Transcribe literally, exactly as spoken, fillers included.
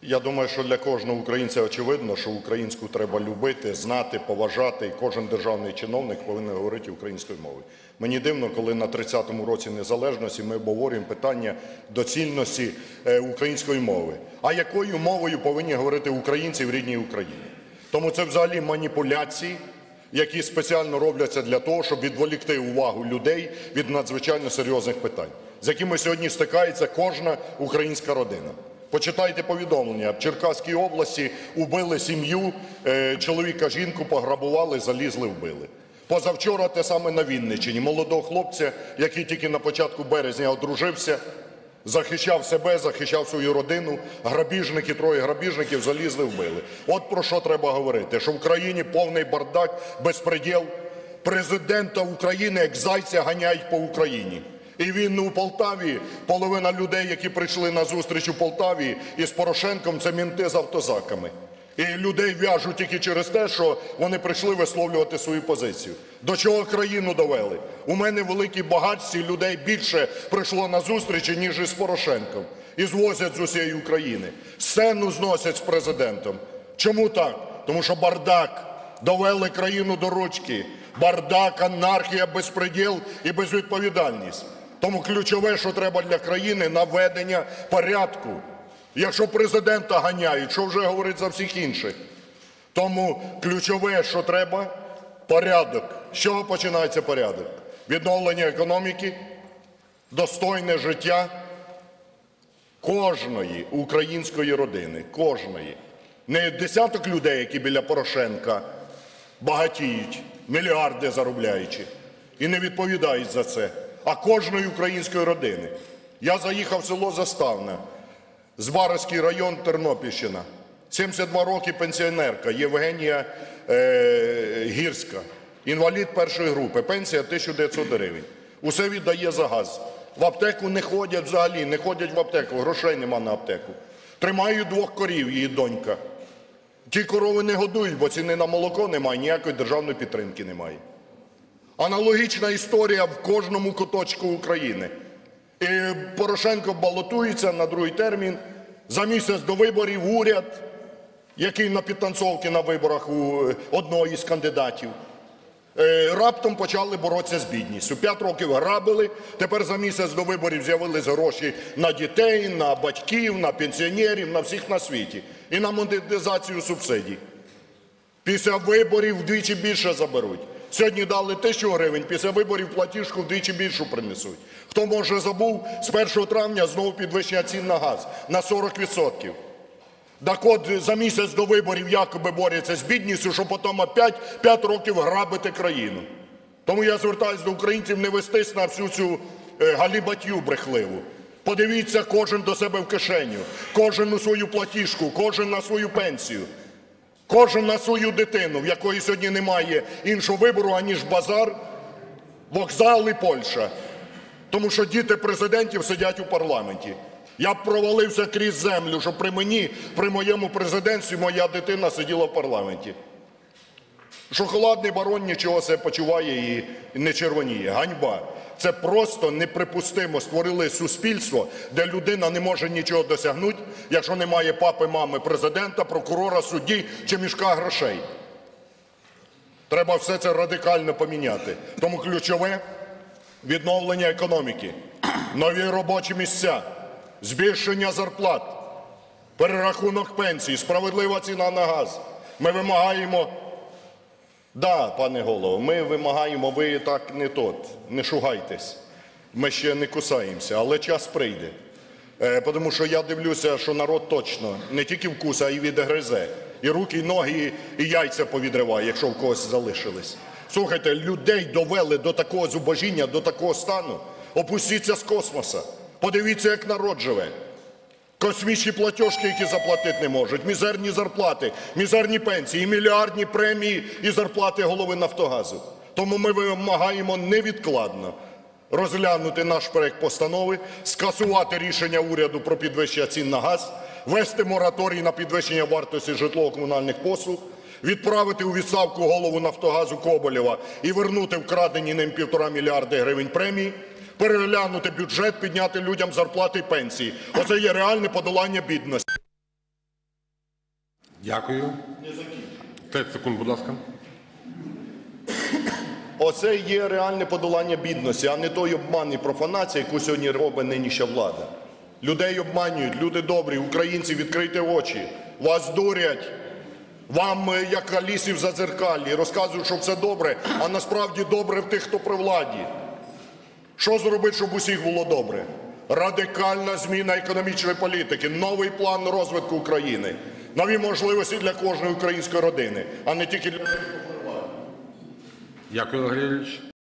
Я думаю, що для кожного українця очевидно, що українську треба любити, знати, поважати, і кожен державний чиновник повинен говорити українською мовою. Мені дивно, коли на тридцятому році незалежності ми обговорюємо питання доцільності української мови. А якою мовою повинні говорити українці в рідній Україні? Тому це взагалі маніпуляції, які спеціально робляться для того, щоб відволікти увагу людей від надзвичайно серйозних питань, з якими сьогодні стикається кожна українська родина. Почитайте повідомлення. В Черкаській області убили сім'ю, чоловіка, жінку пограбували, залізли, вбили. Позавчора те саме на Вінниччині. Молодого хлопця, який тільки на початку березня одружився, захищав себе, захищав свою родину, грабіжники, троє грабіжників залізли, вбили. От про що треба говорити, що в країні повний бардак, безпреділ. Президента України як зайця ганяють по Україні. І він у Полтаві, половина людей, які прийшли на зустріч у Полтаві із Порошенком, це менти з автозаками. І людей в'яжуть тільки через те, що вони прийшли висловлювати свою позицію. До чого країну довели? У мене великі багатці, людей більше прийшло на зустрічі, ніж із Порошенком. І звозять з усієї України. Сцену зносять з президентом. Чому так? Тому що бардак. Довели країну до ручки. Бардак, анархія, безпреділ і безвідповідальність. Тому ключове, що треба для країни – наведення порядку. Якщо президента ганяють, що вже говорить за всіх інших? Тому ключове, що треба – порядок. З чого починається порядок? Відновлення економіки, достойне життя кожної української родини. Кожної. Не десяток людей, які біля Порошенка багатіють, мільярди заробляючи, і не відповідають за це, а кожної української родини. Я заїхав в село Заставне, Збаразький район, Тернопільщина. сімдесят два роки пенсіонерка Євгенія е, Гірська. Інвалід першої групи, пенсія тисяча дев'ятсот гривень. Усе віддає за газ. В аптеку не ходять взагалі, не ходять в аптеку, грошей нема на аптеку. Тримають двох корів, її донька. Ті корови не годують, бо ціни на молоко немає, ніякої державної підтримки немає. Аналогічна історія в кожному куточку України. І Порошенко балотується на другий термін. За місяць до виборів уряд, який на підтанцовці на виборах у одного із кандидатів, раптом почали боротися з бідністю. П'ять років грабили, тепер за місяць до виборів з'явились гроші на дітей, на батьків, на пенсіонерів, на всіх на світі. І на монетизацію субсидій. Після виборів вдвічі більше заберуть. Сьогодні дали тисячу гривень, після виборів платіжку вдвічі більшу принесуть. Хто, може, забув, з першого травня знову підвищення цін на газ на сорок відсотків. Так от, за місяць до виборів якоби борються з бідністю, щоб потім опять п'ять років грабити країну. Тому я звертаюся до українців не вестись на всю цю е, галібатью брехливу. Подивіться кожен до себе в кишеню, кожен у свою платіжку, кожен на свою пенсію, кожен на свою дитину, в якої сьогодні немає іншого вибору, аніж базар, вокзал і Польща. Тому що діти президентів сидять у парламенті. Я б провалився крізь землю, щоб при мені, при моєму президентстві моя дитина сиділа в парламенті. Шоколадний барон нічого себе почуває і не червоніє. Ганьба. Це просто неприпустимо. Створили суспільство, де людина не може нічого досягнути, якщо немає папи, мами, президента, прокурора, судді чи мішка грошей. Треба все це радикально поміняти. Тому ключове – відновлення економіки, нові робочі місця, збільшення зарплат, перерахунок пенсій, справедлива ціна на газ. Ми вимагаємо... Да, пане голово, ми вимагаємо, ви так не тот, не шугайтесь. Ми ще не кусаємося, але час прийде. Е, тому що я дивлюся, що народ точно не тільки вкуса, а й відгризе. І руки, і ноги, і яйця повідриває, якщо в когось залишились. Слухайте, людей довели до такого зубожіння, до такого стану. Опустіться з космоса. Подивіться, як народ живе. Космічні платіжки, які заплатити не можуть, мізерні зарплати, мізерні пенсії, і мільярдні премії і зарплати голови Нафтогазу. Тому ми вимагаємо невідкладно розглянути наш проект постанови, скасувати рішення уряду про підвищення цін на газ, ввести мораторій на підвищення вартості житлово-комунальних послуг, відправити у відставку голову Нафтогазу Коболєва і вернути вкрадені ним півтора мільярди гривень премії, переглянути бюджет, підняти людям зарплати і пенсії. Оце є реальне подолання бідності. Дякую. тридцять секунд, будь ласка. Оце є реальне подолання бідності, а не той обман і профанація, яку сьогодні робить нинішня влада. Людей обманюють, люди добрі, українці, відкрийте очі. Вас дурять. Вам, як Алісі в Зазеркаллі, розказують, що все добре, а насправді добре в тих, хто при владі. Що зробити, щоб усіх було добре? Радикальна зміна економічної політики, новий план розвитку України, нові можливості для кожної української родини, а не тільки для тих, хто при владі. Дякую, Олег Валерійович.